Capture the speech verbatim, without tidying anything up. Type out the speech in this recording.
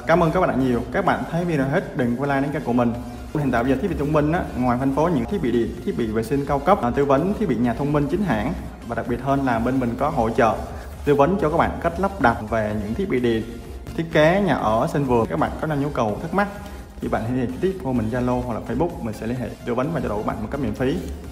Cảm ơn các bạn đã nhiều. Các bạn thấy video hết đừng quên like đến kênh của mình. Hiện tại bây giờ thiết bị thông minh á, ngoài phân phối những thiết bị điện, thiết bị vệ sinh cao cấp, tư vấn thiết bị nhà thông minh chính hãng, và đặc biệt hơn là bên mình có hỗ trợ tư vấn cho các bạn cách lắp đặt về những thiết bị điện, thiết kế nhà ở, sân vườn. Các bạn có nhu cầu thắc mắc thì bạn hãy trực tiếp qua mình Zalo hoặc là Facebook, mình sẽ liên hệ tư vấn và trao đổi các bạn một cách miễn phí.